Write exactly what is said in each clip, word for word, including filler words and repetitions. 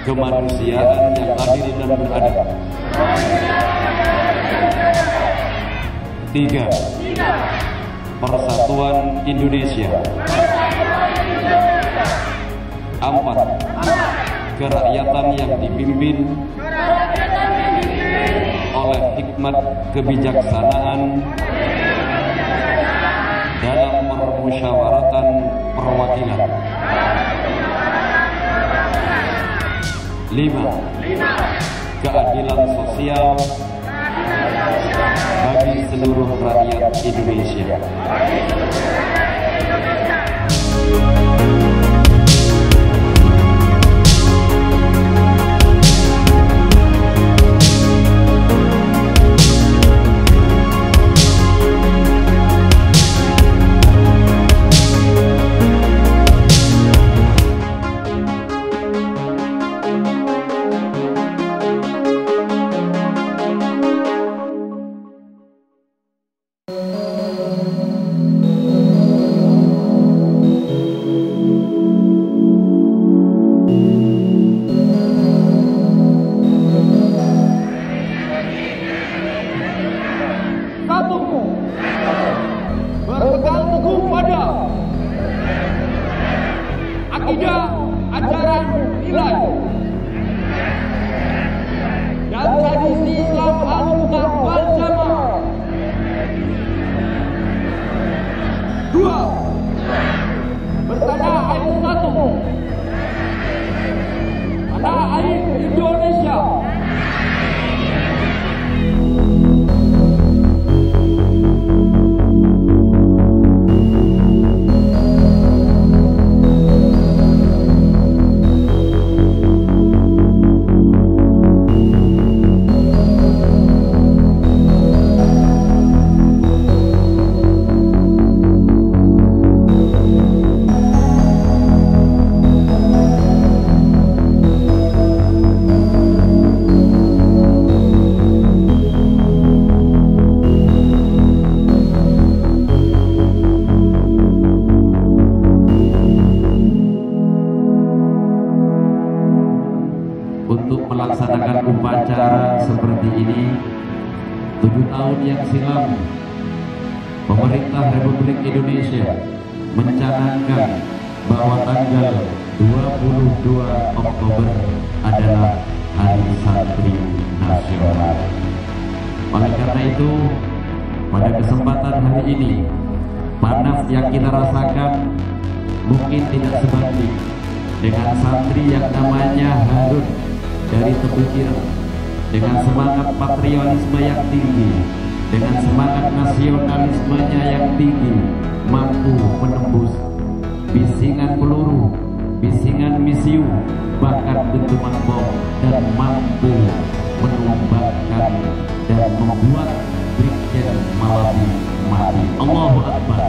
kemanusiaan yang adil dan beradab. Tiga, persatuan Indonesia. Empat, kerakyatan yang dipimpin oleh hikmat kebijaksanaan dalam permusyawaratan perwakilan. Lima, keadilan sosial bagi seluruh rakyat Indonesia. Berpegang teguh pada akidah, ajaran, nilai dan tradisi Islam Ahlussunnah wal Jamaah. Dua, bertanah air satu, tanah air Indonesia. Untuk melaksanakan upacara seperti ini, tujuh tahun yang silam pemerintah Republik Indonesia mencanangkan bahwa tanggal dua puluh dua Oktober adalah Hari Santri Nasional. Oleh karena itu, pada kesempatan hari ini, panas yang kita rasakan mungkin tidak sebanding dengan santri yang namanya Harun dari Tebet Ireng, dengan semangat patriotisme yang tinggi, dengan semangat nasionalismenya yang tinggi, mampu menembus bisingan peluru, bisingan misiu, bahkan dentuman bom, dan mampu menumbangkan dan membuat Brigjen Malabi mati. Allahu Akbar.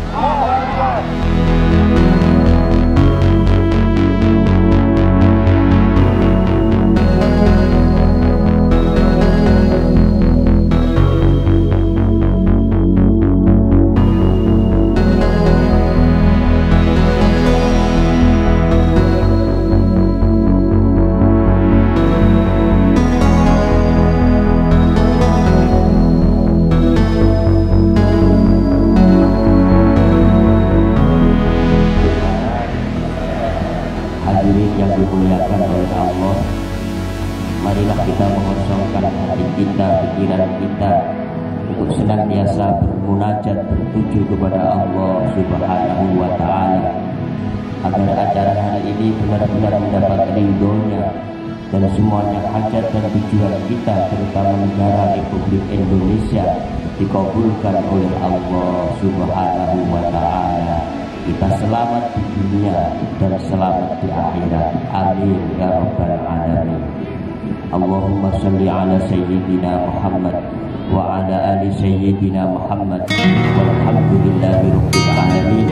Hadirin yang dimuliakan oleh Allah, marilah kita mengosongkan hati kita, pikiran kita untuk senantiasa bermunajat, bertuju kepada Allah Subhanahu wa Ta'ala, agar acara hari ini benar-benar mendapat ridhonya dan semuanya hajat dan tujuan kita, terutama negara Republik Indonesia, dikabulkan oleh Allah Subhanahu wa Ta'ala. Kita selamat di dunia dan selamat di akhirat. Amin ya rabbal alamin. Allahumma salli ala sayyidina Muhammad wa ala ali sayyidina Muhammad walhamdulillahi rabbil alamin.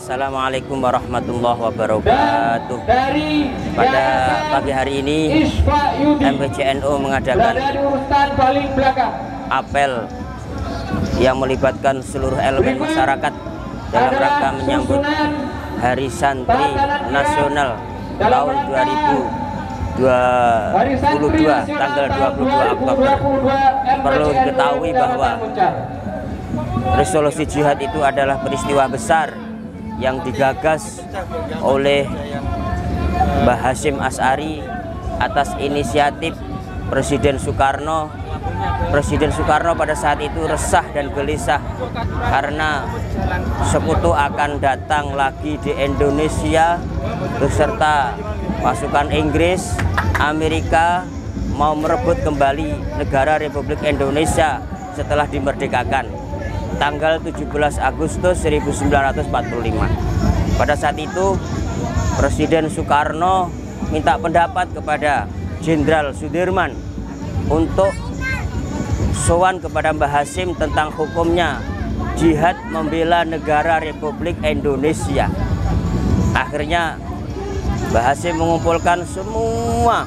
Assalamualaikum warahmatullahi wabarakatuh. Pada pagi hari ini M P C N U mengadakan apel yang melibatkan seluruh elemen masyarakat dalam rangka menyambut Hari Santri Nasional tahun dua ribu dua puluh dua tanggal dua puluh dua Oktober. Perlu diketahui bahwa resolusi jihad itu adalah peristiwa besar yang digagas oleh Mbah Hasyim Asy'ari atas inisiatif Presiden Soekarno. Presiden Soekarno pada saat itu resah dan gelisah karena sekutu akan datang lagi di Indonesia beserta pasukan Inggris, Amerika mau merebut kembali negara Republik Indonesia setelah dimerdekakan tanggal tujuh belas Agustus seribu sembilan ratus empat puluh lima. Pada saat itu Presiden Soekarno minta pendapat kepada Jenderal Sudirman untuk sowan kepada Mbah Hasyim tentang hukumnya jihad membela negara Republik Indonesia. Akhirnya Mbah Hasyim mengumpulkan semua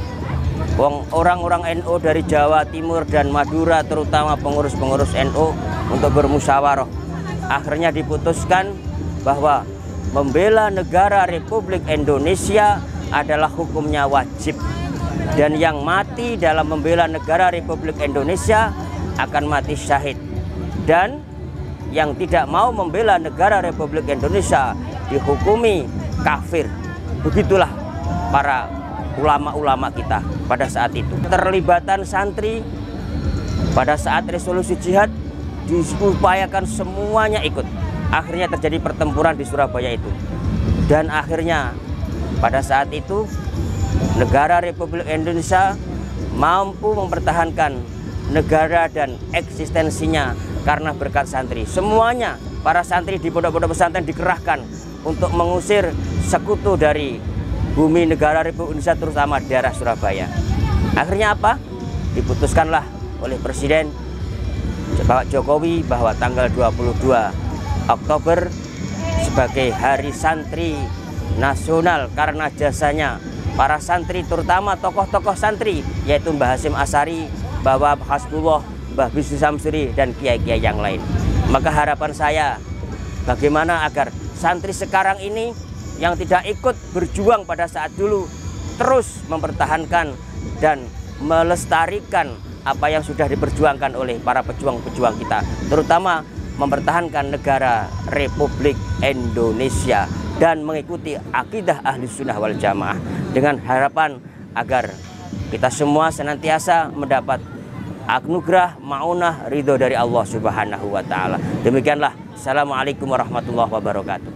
orang-orang N U dari Jawa Timur dan Madura, terutama pengurus-pengurus N U untuk bermusyawarah. Akhirnya diputuskan bahwa membela negara Republik Indonesia adalah hukumnya wajib, dan yang mati dalam membela negara Republik Indonesia akan mati syahid, dan yang tidak mau membela negara Republik Indonesia dihukumi kafir. Begitulah para ulama-ulama kita pada saat itu. Terlibatan santri pada saat resolusi jihad diupayakan semuanya ikut. Akhirnya terjadi pertempuran di Surabaya itu, dan akhirnya pada saat itu negara Republik Indonesia mampu mempertahankan negara dan eksistensinya karena berkat santri. Semuanya para santri di pondok-pondok pesantren dikerahkan untuk mengusir sekutu dari bumi negara Republik Indonesia, terutama daerah Surabaya. Akhirnya apa? Diputuskanlah oleh Presiden Bapak Jokowi bahwa tanggal dua puluh dua Oktober sebagai Hari Santri Nasional karena jasanya para santri, terutama tokoh-tokoh santri yaitu Mbah Hasyim Asy'ari, Mbah Hasbullah, Mbah Bisri Samsuri, dan kiai-kiai yang lain. Maka harapan saya bagaimana agar santri sekarang ini yang tidak ikut berjuang pada saat dulu terus mempertahankan dan melestarikan apa yang sudah diperjuangkan oleh para pejuang-pejuang kita, terutama mempertahankan negara Republik Indonesia dan mengikuti akidah ahli sunnah wal jamaah, dengan harapan agar kita semua senantiasa mendapat anugerah maunah ridho dari Allah Subhanahu wa Ta'ala. Demikianlah. Assalamualaikum warahmatullahi wabarakatuh.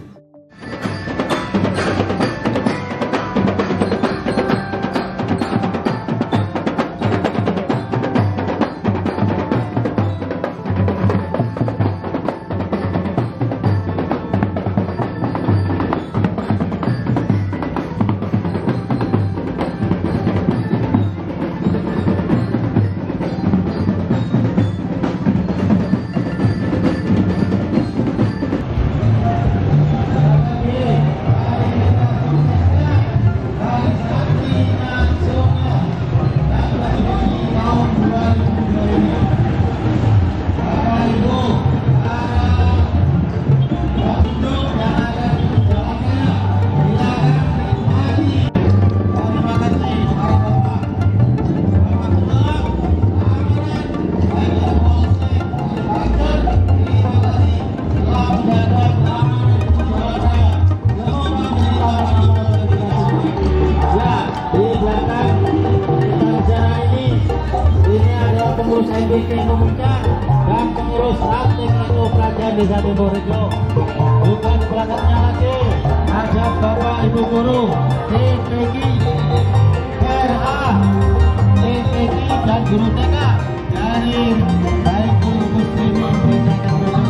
Desa Timurrejo. Bukan belakangnya lagi ada Bapak Ibu Guru T P G, R A, T P G dan Guru T K dari baik guru muslimin desa Timurrejo.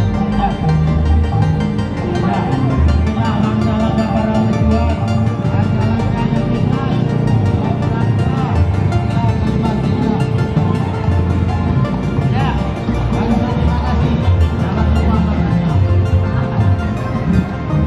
Kita langkah-langkah para pejuang, langkah-langkah yang kita terima kasih. Jangan lupa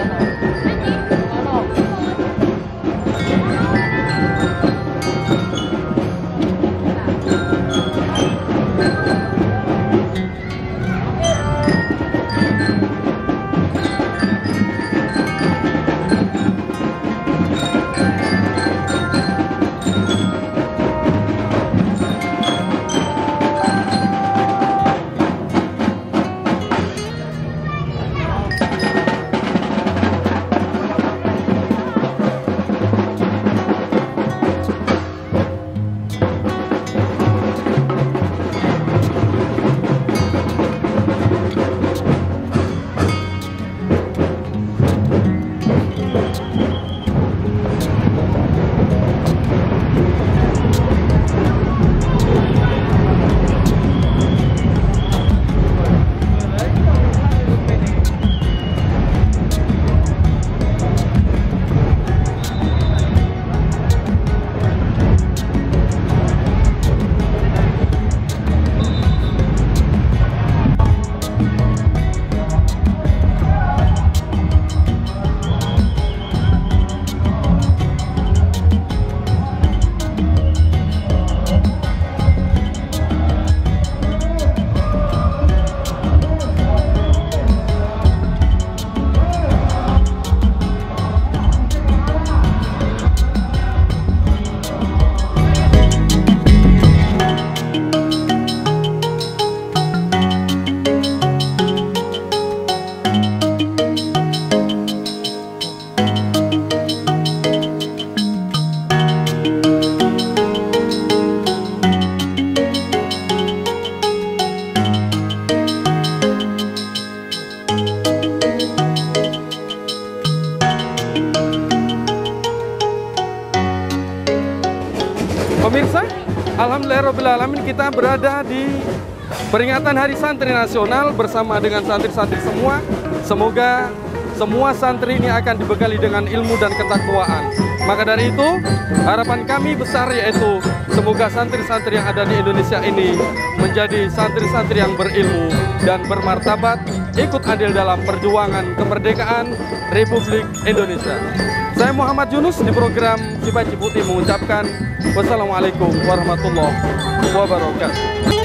Pemirsa, alhamdulillahirobbilalamin, kita berada di peringatan Hari Santri Nasional bersama dengan santri-santri semua. Semoga semua santri ini akan dibekali dengan ilmu dan ketakwaan. Maka dari itu, harapan kami besar yaitu semoga santri-santri yang ada di Indonesia ini menjadi santri-santri yang berilmu dan bermartabat, ikut andil dalam perjuangan kemerdekaan Republik Indonesia. Saya Muhammad Yunus di program Cipaci Putih mengucapkan wassalamualaikum warahmatullahi wabarakatuh.